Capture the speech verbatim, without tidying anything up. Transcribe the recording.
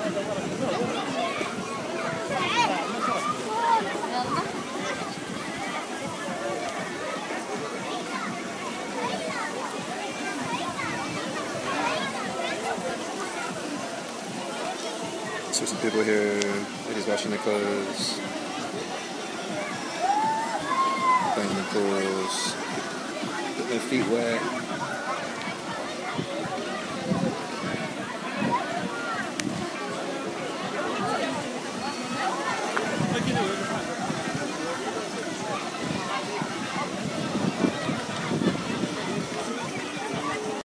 So some people here, they're just washing their clothes, playing in the pools, getting their feet wet.